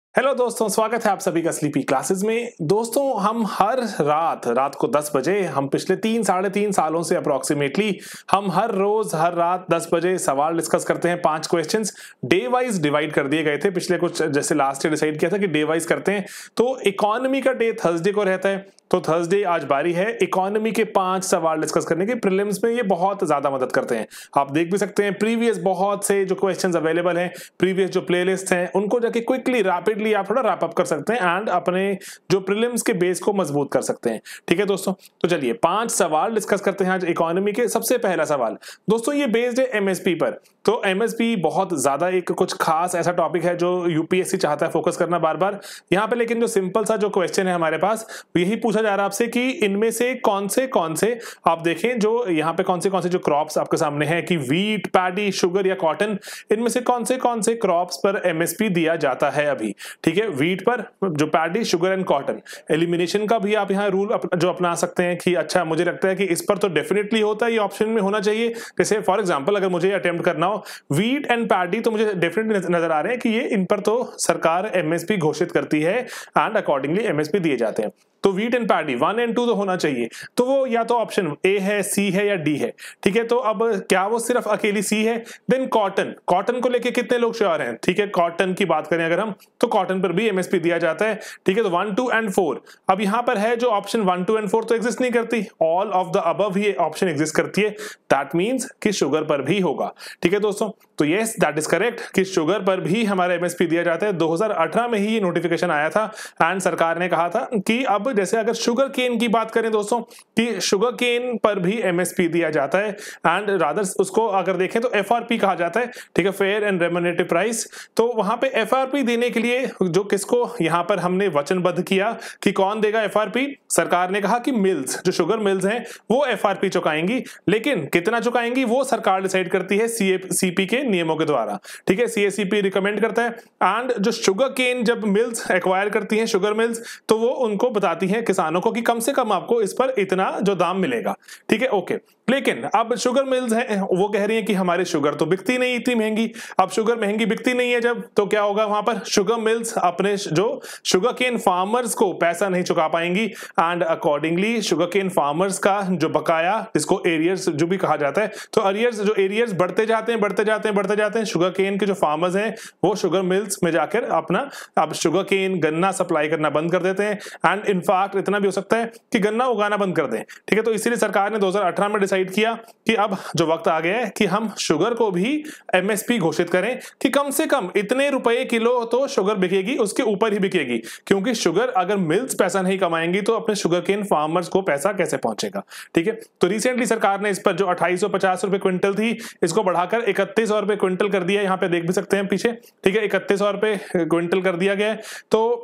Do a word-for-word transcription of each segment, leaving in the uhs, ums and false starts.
Hello दोस्तों, स्वागत है आप सभी का स्लीपी क्लासेस में। दोस्तों, हम हर रात रात को दस बजे हम पिछले तीन साढ़े तीन सालों से अप्रोक्सीमेटली हम हर रोज हर रात दस बजे सवाल डिस्कस करते हैं। पांच क्वेश्चंस डे वाइज डिवाइड कर दिए गए थे। पिछले कुछ जैसे लास्ट ईयर डिसाइड किया था कि डे वाइज करते हैं, तो इकोनॉमी का डे थर्सडे को रहता है, तो थर्सडे आज बारी है इकोनॉमी के पांच सवाल डिस्कस करने की। प्रीलिम्स में ये बहुत ज्यादा मदद करते हैं। आप देख भी सकते हैं प्रीवियस बहुत से जो क्वेश्चंस अवेलेबल हैं, प्रीवियस जो प्लेलिस्ट हैं, उनको जाके क्विकली रैपिडली आप थोड़ा रैप अप कर सकते हैं एंड अपने जो प्रीलिम्स के बेस को मजबूत कर सकते हैं। ठीक है दोस्तों, तो चलिए पांच सवाल डिस्कस करते हैं आज इकोनॉमी के। सबसे पहला सवाल दोस्तों, ये बेस्ड है एमएसपी पर। तो एमएसपी बहुत ज्यादा एक कुछ खास ऐसा टॉपिक है जो यूपीएससी चाहता है फोकस करना बार बार यहाँ पे। लेकिन जो सिंपल सा जो क्वेश्चन है हमारे पास, यही पूछा जा रहा है आपसे कि इनमें से कौन से कौन से आप देखें जो यहाँ पे कौन से कौन से जो क्रॉप्स आपके सामने हैं कि वीट, पैडी, शुगर या कॉटन, इनमें से कौन से कौन से क्रॉप्स पर एमएसपी दिया जाता है अभी। ठीक है, वीट पर, जो paddy, sugar and cotton. Elimination का भी आप यहाँ रूल अप, जो अपना सकते हैं कि अच्छा मुझे लगता है कि इस पर तो डेफिनेटली होता है, ये ऑप्शन में होना चाहिए। जैसे फॉर एग्जांपल अगर मुझे अटेम्प्ट करना हो वीट एंड पैडी, तो मुझे डेफिनेटली नजर आ रहे हैं कि ये इन पर तो सरकार एमएसपी घोषित करती है एंड अकॉर्डिंगली एमएसपी दिए जाते हैं। तो wheat and paddy one and two तो होना चाहिए। तो वो या तो ऑप्शन ए है, सी है या डी है। ठीक है, तो अब क्या वो सिर्फ अकेली सी है? देन कॉटन, कॉटन को लेके कितने लोग श्योर हैं? ठीक है, कॉटन की बात करें अगर हम, तो कॉटन पर भी एमएसपी दिया जाता है। ठीक है, तो वन टू एंड फोर। अब यहां पर है जो option one two and four तो एग्जिस्ट नहीं करती, ऑल ऑफ द अबव ही ऑप्शन एग्जिस्ट करती है। दैट मीन्स कि शुगर पर भी होगा। ठीक है दोस्तों, तो यस दैट इज करेक्ट कि शुगर पर भी हमारा एमएसपी दिया जाता है। दो हज़ार अठारह में ही ये नोटिफिकेशन आया था एंड सरकार ने कहा था कि अब जैसे अगर शुगर केन की बात करें दोस्तों, कि शुगर केन पर भी एमएसपी दिया जाता है एंड रादर उसको अगर देखें तो एफआरपी कहा जाता है। ठीक है, फेयर एंड रेम्युनरेटिव प्राइस। तो वहां पे एफआरपी देने के लिए जो किसको यहां पर हमने वचनबद्ध किया कि कौन देगा एफआरपी, सरकार ने कहा कि मिल्स, जो शुगर मिल्स हैं वो एफआरपी चुकाएंगी। लेकिन कितना चुकाएंगी वो सरकार डिसाइड करती है सीपी के नियमों के द्वारा। ठीक है, सीएसीपी रिकमेंड करता है एंड जो शुगर केन जब मिल्स एक्वायर करती हैं, शुगर मिल्स, तो वो उनको बताती हैं किसानों को कि कम से कम आपको इस पर इतना जो दाम मिलेगा। ठीक है, ओके। लेकिन अब शुगर मिल्स हैं वो कह रही हैं कि हमारी शुगर तो बिकती नहीं इतनी महंगी। अब शुगर महंगी बिकती नहीं है जब, तो क्या होगा वहां पर शुगर मिल्स अपने जो शुगर केन फार्मर्स को पैसा नहीं चुका पाएंगी and accordingly sugar cane farmers का जो बकाया, जिसको एरियर्स जो भी कहा जाता है, तो एरियर्स जो एरियर्स बढ़ते जाते हैं बढ़ते जाते हैं बढ़ते जाते हैं। शुगर केन के जो फार्मर्स हैं वो शुगर मिल्स में जाकर अपना अब शुगर केन गन्ना सप्लाई करना बंद कर देते हैं एंड इनफैक्ट इतना भी हो सकता है कि गन्ना उगाना बंद कर दें। ठीक है, तो इसीलिए सरकार ने दो हज़ार अठारह में डिसाइड किया कि अब जो वक्त आ गया है कि हम शुगर को भी एमएसपी घोषित करें कि कम से कम इतने रुपए किलो तो शुगर बिकेगी, उसके ऊपर ही बिकेगी। क्योंकि शुगर अगर मिल्स पैसा नहीं कमाएंगी तो अपने शुगर केन फार्मर्स को पैसा कैसे पहुंचेगा। ठीक है, तो रिसेंटली सरकार ने इस पर जो अट्ठाईस सौ पचास रुपए क्विंटल थी, इसको बढ़ाकर इकतीस सौ रुपए क्विंटल कर दिया। यहां पे देख भी सकते हैं पीछे। ठीक है, इकतीस सौ रुपए क्विंटल कर दिया गया है। तो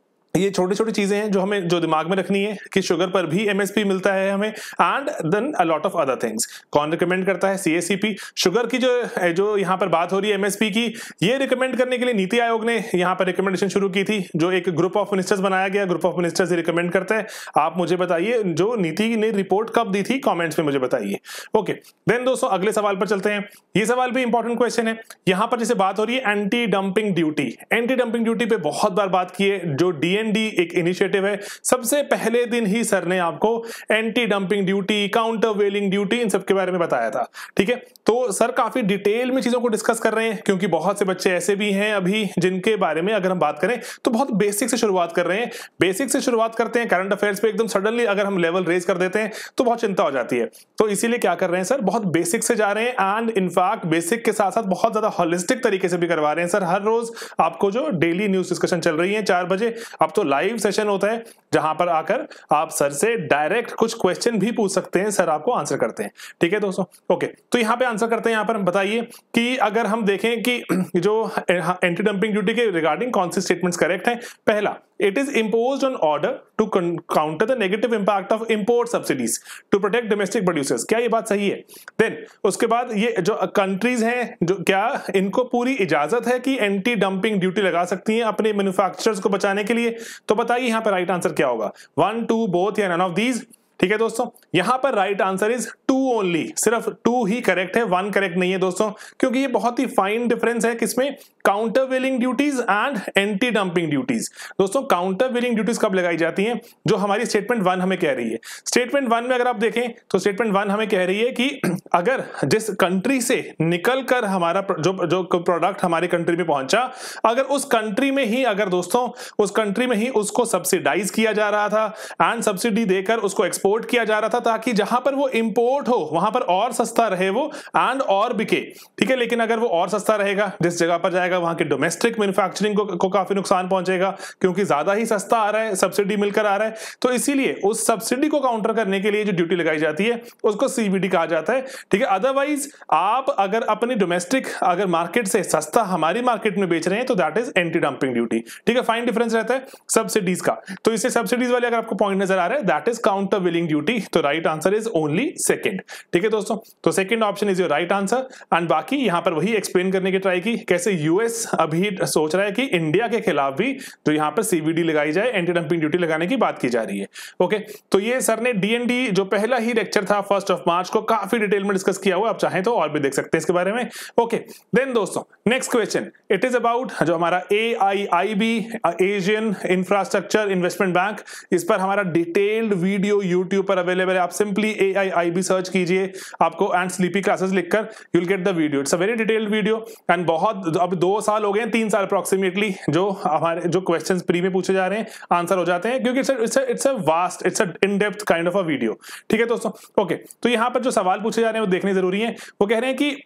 ये छोटी छोटी चीजें हैं जो हमें जो दिमाग में रखनी है कि शुगर पर भी एमएसपी मिलता है हमें and then a lot of other things. कौन रिकमेंड करता है? सीएसीपी। शुगर की जो जो यहाँ पर बात हो रही है एमएसपी की, ये रिकमेंड करने के लिए नीति आयोग ने यहाँ पर रिकमेंडेशन शुरू की थी, जो एक ग्रुप ऑफ मिनिस्टर्स बनाया गया। ग्रुप ऑफ मिनिस्टर्स रिकमेंड करते हैं। आप मुझे बताइए जो नीति ने रिपोर्ट कब दी थी, कॉमेंट्स में मुझे बताइए। ओके, देन दोस्तों अगले सवाल पर चलते हैं। ये सवाल भी इंपॉर्टेंट क्वेश्चन है। यहाँ पर जैसे बात हो रही है anti dumping duty. Anti dumping duty पे बहुत बार बात की है। जो डीएनडी एक इनिशिएटिव है, सबसे पहले दिन ही सर ने आपको anti dumping duty, countervailing duty, इन सब के बारे में बताया था। ठीक है, तो सर काफी डिटेल में चीजों को डिस्कस कर रहे हैं क्योंकि बहुत से बच्चे ऐसे भी हैं अभी जिनके बारे में अगर हम बात करें तो बहुत बेसिक से शुरुआत कर रहे हैं। बेसिक से शुरुआत करते हैं, करंट अफेयर्स पे एकदम सडनली अगर हम लेवल रेज कर देते हैं तो बहुत चिंता हो जाती है। तो इसीलिए क्या कर रहे हैं सर, बहुत बेसिक से जा रहे हैं एंड इनफैक्ट बेसिक के साथ साथ बहुत ज्यादा होलिस्टिक तरीके से भी करवा रहे हैं सर। हर रोज आपको जो डेली न्यूज डिस्कशन चल रही है चार बजे, अब तो लाइव सेशन होता है जहां पर आकर आप सर से डायरेक्ट कुछ क्वेश्चन भी पूछ सकते हैं, सर आपको आंसर करते हैं। ठीक है दोस्तों, ओके। तो यहां पे आंसर करते हैं। यहां पर बताइए कि अगर हम देखें कि जो एंटी डंपिंग ड्यूटी के रिगार्डिंग कौन सी स्टेटमेंट्स करेक्ट हैं। पहला, it is imposed on order to counter the negative impact of import subsidies to protect domestic producers. क्या ये बात सही है? देन उसके बाद ये जो कंट्रीज हैं, जो क्या इनको पूरी इजाजत है कि एंटी डंपिंग ड्यूटी लगा सकती हैं अपने मैन्युफैक्चरर्स को बचाने के लिए? तो बताइए यहां पर राइट आंसर क्या होगा, वन, टू, बोथ या नन ऑफ दीज। ठीक है दोस्तों, यहां पर right answer is two only, सिर्फ टू ही करेक्ट है, वन करेक्ट नहीं है दोस्तों, क्योंकि ये बहुत ही फाइन डिफरेंस है किसमें, countervailing duties and anti dumping duties. दोस्तों काउंटर वेलिंग ड्यूटीज कब लगाई जाती हैं, जो हमारी स्टेटमेंट वन हमें कह रही है। स्टेटमेंट वन में अगर आप देखें तो स्टेटमेंट वन हमें कह रही है कि अगर जिस कंट्री से निकल कर हमारा जो जो प्रोडक्ट हमारी कंट्री में पहुंचा, अगर उस कंट्री में ही अगर दोस्तों उस कंट्री में ही उसको सब्सिडाइज किया जा रहा था एंड सब्सिडी देकर उसको एक्सपोर्ट किया जा रहा था, ताकि जहां पर वो इंपोर्ट हो वहां पर और सस्ता रहे वो एंड और बिके, ठीक है। लेकिन अगर वो और सस्ता रहेगा, जिस जगह पर जाएगा वहां के डोमेस्टिक मैन्युफैक्चरिंग को, को काफी नुकसान पहुंचेगा, क्योंकि ज्यादा ही सस्ता आ रहा है, सब्सिडी मिलकर आ रहा है। तो इसीलिए उस सब्सिडी को काउंटर करने के लिए जो ड्यूटी लगाई जाती है उसको सीवीडी कहा जाता है, ठीक है। अदरवाइज आप अगर अपनी डोमेस्टिक अगर मार्केट से सस्ता हमारी मार्केट में बेच रहे हैं तो that is anti dumping duty, ठीक है। फाइन डिफरेंस रहता है सब्सिडीज का। तो इससे सब्सिडीज वाले अगर आपको पॉइंट नजर आ रहा है, that is countervailing duty. तो right answer is only second, ठीक है दोस्तों। तो second option is your right answer. And बाकी यहां पर वही एक्सप्लेन करने की ट्राई की, कैसे यूएस अभी सोच रहा है कि इंडिया के खिलाफ भी जो यहां पर सीवीडी लगाई जाए, एंटी डंपिंग ड्यूटी लगाने की बात की जा रही है। ओके, तो ये सर ने डीएनडी जो पहला ही लेक्चर था फर्स्ट ऑफ मार्च को काफी डिटेल में डिस्कस किया हुआ, आप चाहें तो और भी देख सकते हैं इसके बारे में। ओके, देन दोस्तों next question, it is about जो हमारा A I I B Asian infrastructure investment bank, इस पर हमारा डिटेल्ड वीडियो यूट्यूब पर अवेलेबल है। आप simply A I I B search कीजिए आपको एंड स्लीपी क्लासेस लिखकर, you will get the video. It's a very detailed video and बहुत, अब दो साल हो गए, तीन साल अप्रोक्सीमेटली जो हमारे जो क्वेश्चंस प्री में पूछे जा रहे हैं आंसर हो जाते हैं, क्योंकि it's it's a vast, it's a in depth kind of a video, ठीक है दोस्तों। ओके, तो यहां पर जो सवाल पूछे जा रहे हैं वो देखने जरूरी है। वो कह रहे हैं कि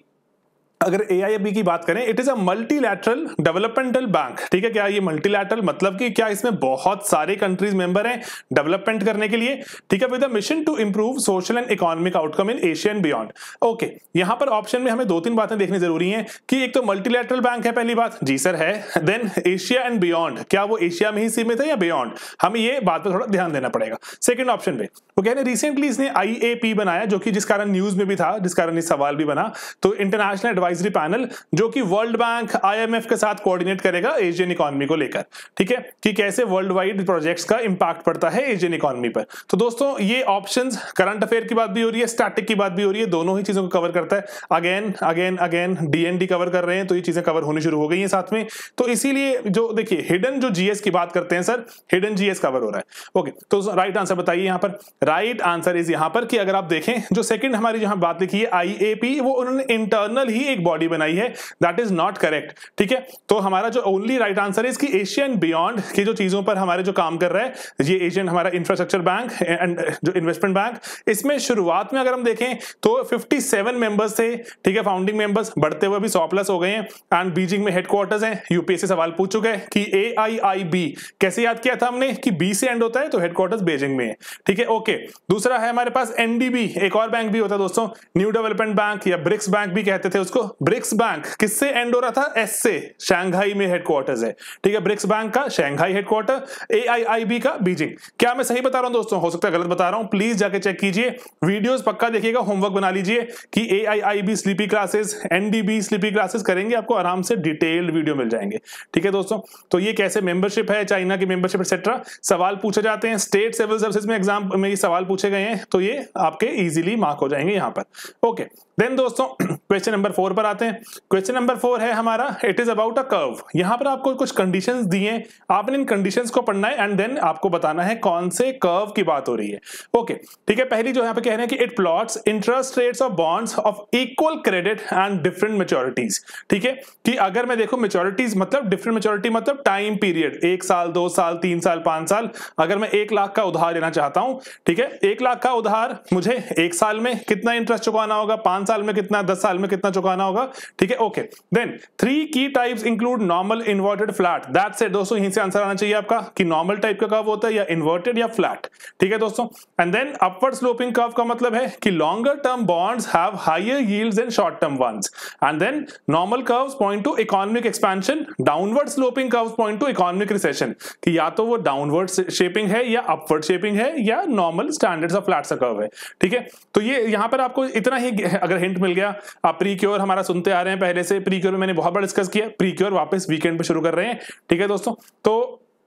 अगर ए आई आई बी की बात करें, it is a multilateral developmental bank, ठीक है। क्या ये मल्टीलैटरल मतलब कि क्या इसमें बहुत सारे कंट्रीज मेंबर हैं डेवलपमेंट करने के लिए, ठीक है, with a mission to improve social and economic outcome in Asia and beyond. Okay, यहां पर ऑप्शन में हमें दो तीन बातें देखनी जरूरी हैं कि एक तो मल्टीलैटरल बैंक है, पहली बात, जी सर है। देन एशिया एंड बियॉन्ड, क्या वो एशिया में ही सीमित है या बियॉन्ड, हमें ये बात पर थोड़ा ध्यान देना पड़ेगा। सेकंड ऑप्शन पे वो कह रहे हैं रिसेंटली इसने आई ए पी बनाया, जो कि जिस कारण न्यूज में भी था, जिस कारण ये सवाल भी बना, तो इंटरनेशनल एडवाइजरी पैनल, जो कि World Bank I M F के साथ कोऑर्डिनेट करेगा एशियन इकोनॉमी को लेकर, ठीक है, कि कैसे वर्ल्ड वाइड प्रोजेक्ट्स का इंपैक्ट पड़ता है एशियन इकोनॉमी पर। तो दोस्तों ये ऑप्शंस करंट अफेयर की बात भी हो रही है, स्टैटिक की बात भी हो रही है, दोनों ही चीजों को कवर करता है। Again again again DND cover कर रहे हैं, तो ये चीजें कवर होनी शुरू हो गई हैं साथ में। तो इसीलिए जो देखिए हिडन जो जीएस की बात करते हैं सर, हिडन जीएस कवर हो रहा है। ओके, तो राइट आंसर बताइए यहां पर। राइट आंसर इज यहां पर कि अगर आप देखें जो सेकंड हमारी जहां बात लिखी है आई ए पी, वो उन्होंने इंटरनल ही एक बॉडी बनाई है, दैट इज नॉट करेक्ट, ठीक है। तो हमारा जो ओनली राइट आंसर इज कि एशिया एंड बियॉन्ड की जो चीजों पर हमारे जो काम कर रहा है, ये एशियन हमारा इंफ्रास्ट्रक्चर बैंक एंड जो इन्वेस्टमेंट बैंक, इसमें शुरुआत में अगर हम देखें तो सत्तावन मेंबर्स थे, ठीक है, फाउंडिंग मेंबर्स, बढ़ते हुए अभी सौ प्लस हो गए हैं एंड बीजिंग में हेडक्वार्टर्स हैं। यूपीएससी सवाल पूछ चुका है कि ए आई आई बी कैसे याद किया था हमने कि बी से एंड होता है, तो हेडक्वार्टर्स बीजिंग में है, ठीक है। ओके, दूसरा है हमारे पास एन डी बी, एक और बैंक भी होता है दोस्तों, न्यू डेवलपमेंट बैंक या ब्रिक्स बैंक भी कहते थे उसको। ब्रिक्स बैंक किससे एंड हो रहा था, एस से, शंघाई में हेडक्वार्टर्स है, ठीक है। ब्रिक्स बैंक का Shanghai headquarter, A I I B का बीजिंग। क्या मैं सही बता रहा हूं दोस्तों, हो सकता है गलत बता रहा हूं, प्लीज जाके चेक कीजिए, वीडियोस पक्का देखिएगा, होमवर्क बना लीजिए कि A I I B Sleepy Classes, N D B Sleepy Classes करेंगे, आपको आराम से डिटेल्ड वीडियो मिल जाएंगे, ठीक है दोस्तों। तो ये कैसे मेंबरशिप है, चाइना की मेंबरशिप एक्सेट्रा सवाल पूछे जाते हैं, स्टेट सिविल सर्विसेज में एग्जाम में ये सवाल पूछे गए हैं, तो ये आपके इजीली मार्क हो जाएंगे यहां पर। ओके, देन दोस्तों क्वेश्चन नंबर फोर पर आते हैं। क्वेश्चन नंबर फोर है हमारा, it is about a curve. यहां पर आपको कुछ कंडीशंस दी हैं, आपने इन कंडीशंस को पढ़ना है एंड देन आपको बताना है कौन से कर्व की बात हो रही है। ओके, ठीक है। पहली जो यहां पे कह रहे हैं कि it plots interest rates of bonds of equal credit and different maturities, ठीक है, कि अगर मैं देखूं मैच्योरिटीज मतलब डिफरेंट मैच्योरिटी मतलब टाइम पीरियड, एक साल, दो साल, तीन साल, पांच साल। अगर मैं एक लाख का उधार लेना चाहता हूं, ठीक है, एक लाख का उधार मुझे एक साल में कितना इंटरेस्ट चुकाना होगा, पांच साल में कितना, दस साल में कितना चुकाना होगा, ठीक है। ओके, देन थ्री की types include normal, inverted, flat. That's it दोस्तों, यहीं से आंसर आना चाहिए आपका कि नॉर्मल टाइप का कर्व होता है या इन्वर्टेड या फ्लैट, ठीक है दोस्तों। And then upward sloping curve का मतलब है कि longer term bonds have higher yields than short term ones. And then normal curves point to economic expansion, downward sloping curves point to economic recession, कि या तो वो डाउनवर्ड शेपिंग है या अपवर्ड शेपिंग है या नॉर्मल स्टैंडर्ड्स ऑफ फ्लैट सा curve है, ठीक है। तो ये यहां पर आपको इतना ही अगर हिंट मिल गया, आप प्रीक्योर हमारा सुनते आ रहे हैं पहले से, प्रीक्योर में मैंने बहुत बार डिस्कस किया, प्रीक्योर वापस वीकेंड पे शुरू कर रहे हैं, ठीक है दोस्तों। तो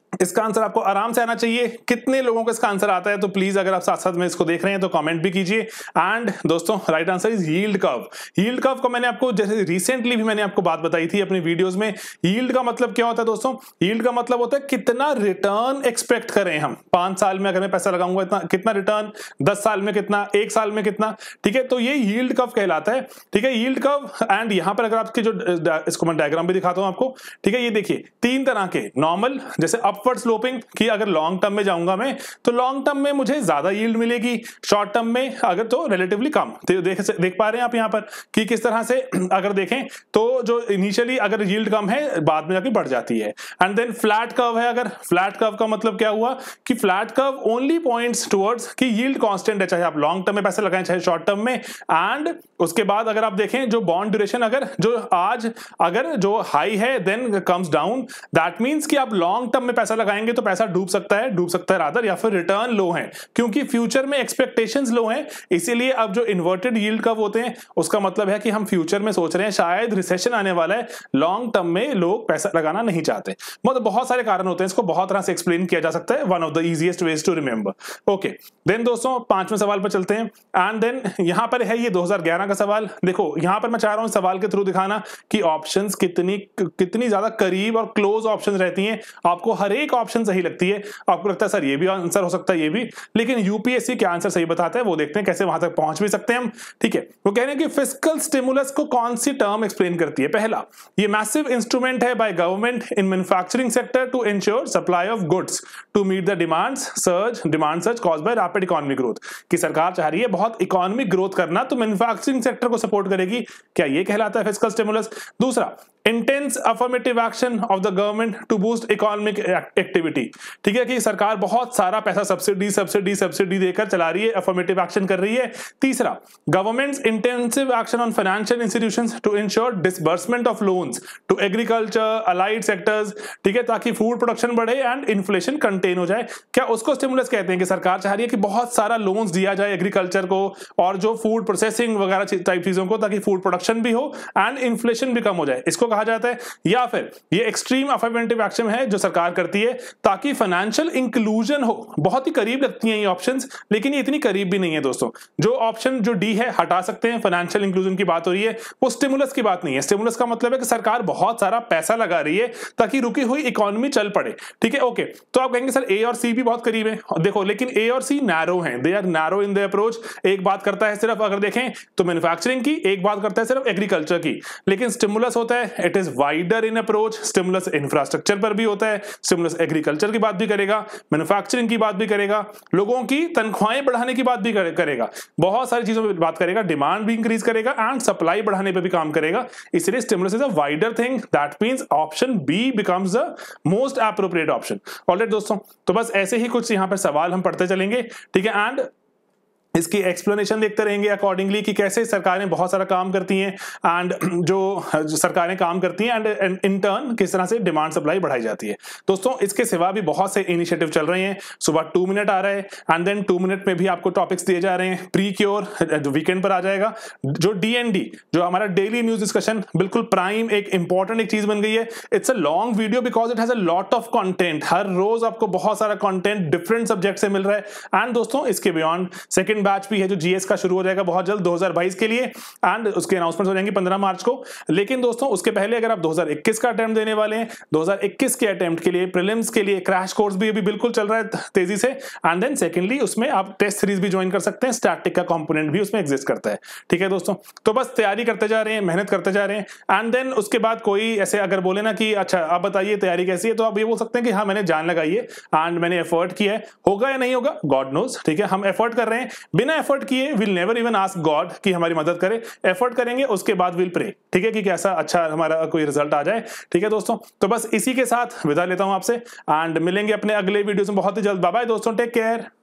इसका आंसर आपको आराम से आना चाहिए। कितने लोगों को इसका आंसर आता है, तो प्लीज अगर आप साथ साथ में इसको देख रहे हैं तो कमेंट भी कीजिए। एंड दोस्तों right answer is yield curve. Yield curve को मैंने आपको जैसे रिसेंटली भी मैंने आपको बात बताई थी अपनी वीडियोस में। यील्ड का मतलब क्या होता है दोस्तों? यील्ड का मतलब होता है कितना रिटर्न एक्सपेक्ट करें हम। पांच साल में अगर मैं पैसा लगाऊंगा इतना कितना रिटर्न, दस साल में कितना, एक साल में कितना, ठीक है, तो ये यील्ड कर्व कहलाता है। ठीक है, यील्ड कर्व। एंड यहां पर अगर आपके जो इसको मैं डायग्राम भी दिखाता हूं आपको, ठीक है, ये देखिए तीन तरह के नॉर्मल, जैसे अपवर्ड स्लोपिंग कि अगर लॉन्ग टर्म में जाऊंगा मैं तो लॉन्ग टर्म में मुझे ज्यादा यील्ड मिलेगी, शॉर्ट टर्म में अगर तो रिलेटिवली कम। तो देख देख पा रहे हैं आप यहां पर कि किस तरह से अगर देखें तो जो इनिशियली अगर यील्ड कम है बाद में जाके बढ़ जाती है। एंड देन फ्लैट कर्व है। अगर फ्लैट कर्व का मतलब क्या हुआ कि flat curve only points towards कि यील्ड कांस्टेंट है, चाहे आप लॉन्ग टर्म में पैसे लगाएं चाहे शॉर्ट टर्म में। एंड उसके बाद अगर आप देखें जो बॉन्ड ड्यूरेशन अगर जो आज अगर जो हाई है then comes down, that means कि आप लॉन्ग टर्म में पैसा लगाएंगे तो पैसा डूब सकता है, डूब सकता है रादर, या फिर रिटर्न लो है क्योंकि फ्यूचर में एक्सपेक्टेशंस लो हैं। इसीलिए अब जो इन्वर्टेड यील्ड कर्व होते हैं उसका मतलब है कि हम फ्यूचर में सोच रहे हैं शायद रिसेशन आने वाला है, लॉन्ग टर्म में लोग पैसा लगाना नहीं चाहते। मतलब बहुत सारे कारण होते हैं, इसको बहुत तरह से एक्सप्लेन किया जा सकता है। One of the easiest ways to remember. Okay, then दोस्तों पांचवें सवाल पर चलते हैं। एंड देन यहां पर है ये दो हज़ार ग्यारह का सवाल। देखो यहां पर मैं चाह रहा हूं सवाल के थ्रू दिखाना कि ऑप्शंस कितनी कितनी ज्यादा करीब और क्लोज ऑप्शंस रहती हैं। आपको हर एक ऑप्शन सही लगती है, आपको लगता है सर ये भी आंसर हो सकता है, ये भी, लेकिन यूपीएससी क्या आंसर सही बताता है वो देखते हैं कैसे वहां तक पहुंच भी सकते हैं हम। ठीक है, वो कह रहे हैं कि फिस्कल स्टिमुलस को कौन सी टर्म एक्सप्लेन करती है। पहला, ये मैसिव इंस्ट्रूमेंट है by government in manufacturing sector to ensure supply of goods to meet the demands surge demand surge caused by rapid economic growth. कि सरकार चाह रही है बहुत इकोनॉमिक ग्रोथ करना तो मैन्युफैक्चरिंग सेक्टर को सपोर्ट करेगी, क्या ये कहलाता है फिस्कल स्टिमुलस। दूसरा, intense affirmative action of the government to boost economic activity. ठीक है, कि सरकार बहुत सारा पैसा सब्सिडी सब्सिडी सब्सिडी देकर चला रही है, अफर्मेटिव एक्शन कर रही है। तीसरा, government's intensive action on financial institutions to ensure disbursement of loans to agriculture allied sectors. ठीक है, ताकि फूड प्रोडक्शन बढ़े एंड इन्फ्लेशन कंटेन हो जाए। क्या उसको स्टिमुलस कहते हैं कि सरकार चाह रही है कि बहुत सारा लोन्स दिया जाए एग्रीकल्चर को और जो फूड प्रोसेसिंग वगैरह टाइप चीजों को, ताकि फूड प्रोडक्शन भी हो एंड इन्फ्लेशन भी कम हो जाए, इसको कहा जाता है। या फिर ये एक्सट्रीम अफर्मेटिव एक्शन है जो सरकार करती है ताकि फाइनेंशियल इंक्लूजन हो। बहुत ही करीब लगती हैं ये ऑप्शंस, लेकिन ये इतनी करीब भी नहीं है दोस्तों। जो ऑप्शन जो डी है हटा सकते हैं, फाइनेंशियल इंक्लूजन की बात हो रही है, वो स्टिमुलस की बात नहीं है। स्टिमुलस का मतलब है कि सरकार बहुत सारा पैसा लगा रही है ताकि रुकी हुई इकोनॉमी चल पड़े। ठीक है, ओके, तो आप कहेंगे सर ए और सी भी बहुत करीब है। देखो लेकिन ए और सी नैरो हैं, they are narrow in the approach. एक बात करता है सिर्फ अगर देखें तो मैन्युफैक्चरिंग की, एक बात करता है सिर्फ एग्रीकल्चर की। लेकिन स्टिमुलस होता है it is wider in approach. Stimulus infrastructure पर भी होता है, स्टिमुलस एग्रीकल्चर की बात भी करेगा, मैन्युफैक्चरिंग की बात भी करेगा, लोगों की तनख्वाहें बढ़ाने की बात भी करेगा, बहुत सारी चीजों पर बात करेगा, डिमांड भी इंक्रीज करेगा एंड सप्लाई बढ़ाने पर भी काम करेगा। इसलिए stimulus is a wider thing, that means option B becomes the most appropriate option. Alright दोस्तों, तो बस ऐसे ही कुछ यहां पर सवाल हम पढ़ते चलेंगे। ठीक है, एंड इसकी एक्सप्लेनेशन देखते रहेंगे अकॉर्डिंगली कि कैसे सरकारें बहुत सारा काम करती हैं एंड जो, जो सरकारें काम करती हैं एंड इन टर्न किस तरह से डिमांड सप्लाई बढ़ाई जाती है। दोस्तों इसके सिवा भी बहुत से इनिशिएटिव चल रहे हैं। सुबह टू मिनट आ रहा है एंड देन टू मिनट में भी आपको टॉपिक्स दिए जा रहे हैं। प्री क्योर जो वीकेंड पर आ जाएगा, जो डी एन डी जो हमारा डेली न्यूज डिस्कशन बिल्कुल प्राइम एक इंपॉर्टेंट एक चीज बन गई है। It's a long video because it has a lot of content. हर रोज आपको बहुत सारा कंटेंट डिफरेंट सब्जेक्ट से मिल रहा है। एंड दोस्तों इसके बियॉन्ड सेकंड बैच भी है जो जीएस का शुरू हो जाएगा बहुत जल्द दो हज़ार बाईस के लिए एंड उसके अनाउंसमेंट हो जाएंगे पंद्रह मार्च को। लेकिन दोस्तों उसके पहले अगर आप दो हज़ार इक्कीस का अटेम्प्ट देने वाले हैं, दो हज़ार इक्कीस के अटेम्प्ट के लिए प्रीलिम्स के लिए क्रैश कोर्स भी अभी बिल्कुल चल रहा है तेजी से। एंड देन सेकेंडली उसमें आप टेस्ट सीरीज भी ज्वाइन कर सकते हैं, स्टैटिक का कंपोनेंट भी उसमें एग्जिस्ट करता है। ठीक है दोस्तों, तो बस तैयारी करते जा रहे हैं, मेहनत करते जा रहे हैं एंड देन उसके बाद कोई ऐसे अगर बोले ना कि अच्छा आप बताइए तैयारी कैसी है, तो आप ये बोल सकते हैं कि हाँ मैंने जान लगाई है एंड मैंने एफर्ट किया है। होगा या नहीं होगा गॉड नोज। ठीक है, हम एफर्ट कर रहे हैं, बिना एफर्ट किए will never even ask God कि हमारी मदद करे। एफर्ट करेंगे उसके बाद विल प्रे। ठीक है, कि कैसा अच्छा हमारा कोई रिजल्ट आ जाए। ठीक है दोस्तों, तो बस इसी के साथ विदा लेता हूं आपसे एंड मिलेंगे अपने अगले वीडियो में बहुत ही जल्द। बाय बाय दोस्तों, टेक केयर।